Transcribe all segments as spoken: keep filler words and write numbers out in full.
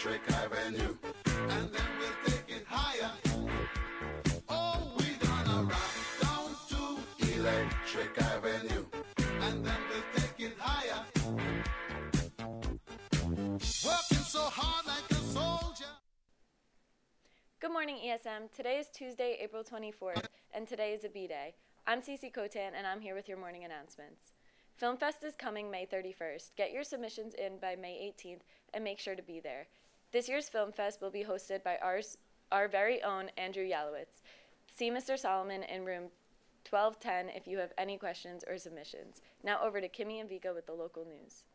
Electric Avenue. And then we'll take it higher. Oh, we're gonna rock down to Electric Avenue. And then we'll take it higher. Working so hard like a soldier. Good morning, E S M. Today is Tuesday, April twenty-fourth, and today is a B-Day. I'm Cece Cotan, and I'm here with your morning announcements. Film Fest is coming May thirty-first. Get your submissions in by May eighteenth, and make sure to be there. This year's Film Fest will be hosted by ours, our very own Andrew Yalowitz. See Mister Solomon in room twelve ten if you have any questions or submissions. Now over to Kimmy and Vika with the local news.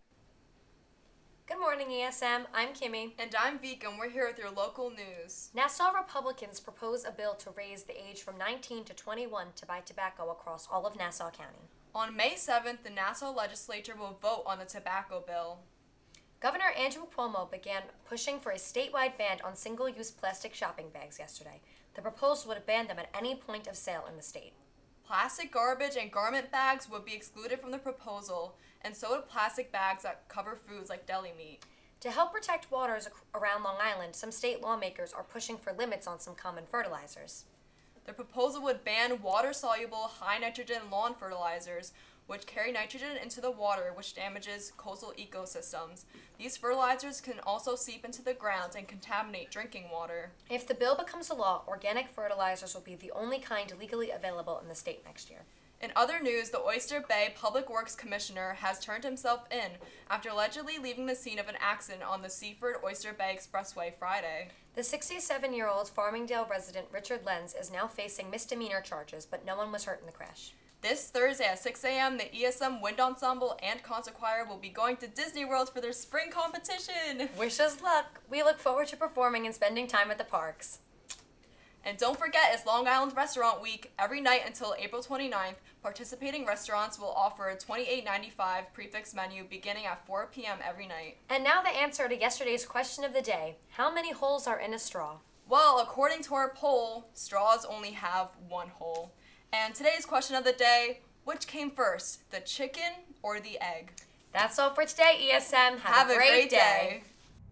Good morning, E S M. I'm Kimmy. And I'm Vika, and we're here with your local news. Nassau Republicans propose a bill to raise the age from nineteen to twenty-one to buy tobacco across all of Nassau County. On May seventh, the Nassau legislature will vote on the tobacco bill. Governor Andrew Cuomo began pushing for a statewide ban on single-use plastic shopping bags yesterday. The proposal would ban them at any point of sale in the state. Plastic garbage and garment bags would be excluded from the proposal, and so would plastic bags that cover foods like deli meat. To help protect waters ac- around Long Island, some state lawmakers are pushing for limits on some common fertilizers. The proposal would ban water-soluble, high-nitrogen lawn fertilizers, which carry nitrogen into the water, which damages coastal ecosystems. These fertilizers can also seep into the ground and contaminate drinking water. If the bill becomes a law, organic fertilizers will be the only kind legally available in the state next year. In other news, the Oyster Bay Public Works Commissioner has turned himself in after allegedly leaving the scene of an accident on the Seaford Oyster Bay Expressway Friday. The sixty-seven-year-old Farmingdale resident Richard Lenz is now facing misdemeanor charges, but no one was hurt in the crash. This Thursday at six a.m., the E S M Wind Ensemble and Concert Choir will be going to Disney World for their spring competition. Wish us luck. We look forward to performing and spending time at the parks. And don't forget, it's Long Island Restaurant Week. Every night until April twenty-ninth, participating restaurants will offer a twenty-eight ninety-five prefix menu beginning at four p.m. every night. And now the answer to yesterday's question of the day. How many holes are in a straw? Well, according to our poll, straws only have one hole. And today's question of the day, which came first, the chicken or the egg? That's all for today, E S M. Have, Have a, great, great day. day.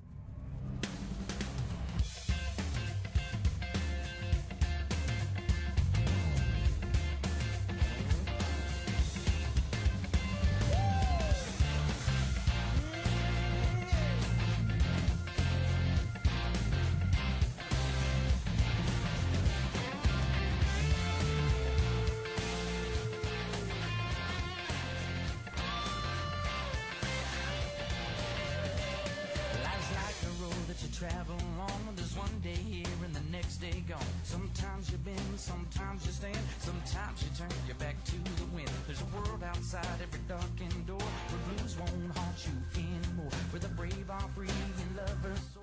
Travel along, there's one day here and the next day gone. Sometimes you bend, sometimes you stand, sometimes you turn your back to the wind. There's a world outside every darkened door where blues won't haunt you anymore, where the brave are free and lovers